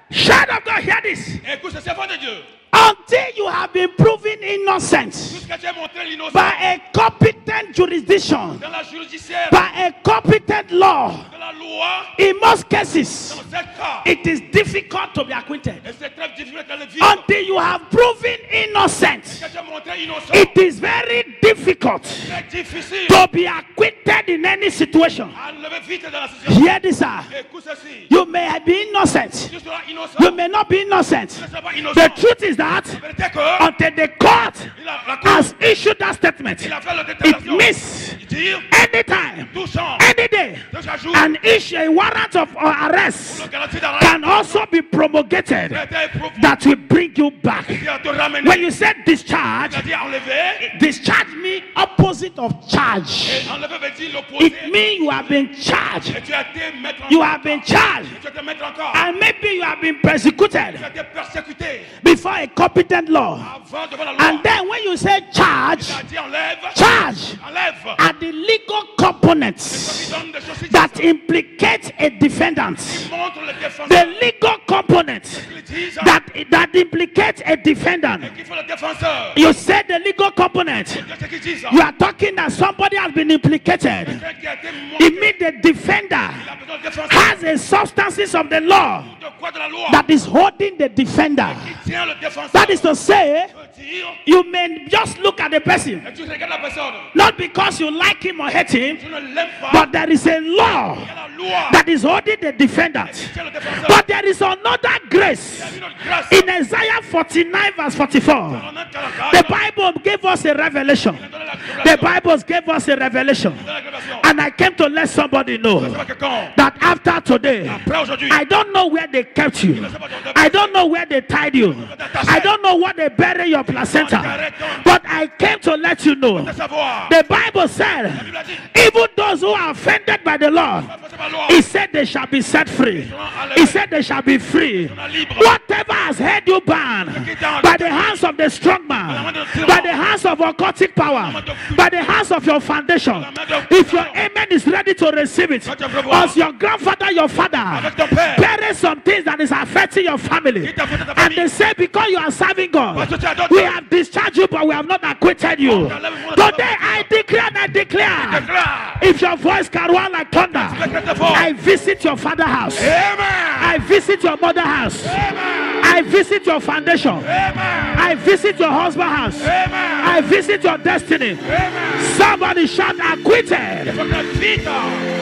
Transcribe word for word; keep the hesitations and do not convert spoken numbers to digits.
Child of God, hear this. Écoute ce servant de Dieu. Until you have been proven innocent Jusqu'à tu aies montré l'innocence by a competent jurisdiction, dans la juridictionnelle, by a competent law, dans la loi, in most cases, dans ce cas, it is difficult to be acquitted. et c'est très difficile de le vivre. Until you have proven innocent, Jusqu'à tu aies montré innocent, it is very difficult très difficile to be acquitted in any situation. à lever vite dans la situation. Hear this, sir. Écoute ceci. You may be innocent. Tu seras innocent. You may not be innocent. Tu ne seras pas innocent. The truth is that La vérité est que until the court il a, la cour, has issued that statement, il a fait la it détermination. means Il dit, anytime, tout change. any day, De chaque jour, an issue, a warrant of arrest le garantie d'arrêt can also be promulgated a été éprouvé. that will bring you back. Il a te ramené. When you said discharge, Il a dit enlever. discharge means opposite of charge. Et enlever veut dire l'opposé. It means you have been charged. Et tu as été mettre en You have been charged. Tu as été mettre encore. And maybe you have been persecuted Tu as été persécuté. before a competent law. Avant devant la loi. And then when you say charge, Il a dit enlève. charge Enlève. are the legal components Il donne des choses that implicate a defendant. qui montrent le défenseur. The legal components Il dit that, that implicate a defendant. qu'il faut le défenseur. You said the legal component. Qu'est-ce qu'il dit ça? You are talking that somebody has been implicated. Quelqu'un qui a été montré. It means the defender Il a besoin de défenseur. has a substances of the law De quoi de la loi? that is holding the defender. Qui tient le défenseur. That is to say, Veut dire, you may just look at the person, et tu regardes la personne. not because you like him or hate him, Tu ne l'aimes pas. but there is a law Il y a la loi. that is holding the defendant. Qui tient le défenseur. But there is another grace. Il y a une grâce. In Isaiah forty-nine, verse forty-four, On a quarante-quatre. the Bible gave us a revelation. Il a donné la The révélation. Bible gave us a revelation. Il a donné la révélation. And I came to let somebody know C'est pas quelqu'un. that after today, Après aujourd'hui. I don't know where they kept you. I don't know where they tied you. I don't know what they buried your placenta. But I came to let you know. De savoir. The Bible said, La Bible a dit. even those who are offended by the law, C'est pas la loi. he said they shall be set free. He said they shall be free. Whatever has held you bound by the hands of the strong man, by the hands of occultic power, by the hands of your foundation, if your amen is ready to receive it, as your grandfather, your father, Avec ton père. bury some things that is affecting your family, and they say because you are serving God, Parce que tu adores we Dieu. have discharged you, but we have not acquitted you. Today I declare and I declare, Déclare. if your voice can run like thunder, I visit your father's house. Amen. I visit your mother's house. Amen. I visit your foundation. Amen. I visit your husband's house. Amen. I visit your destiny. Amen. Somebody shout acquitted. Faut que vite.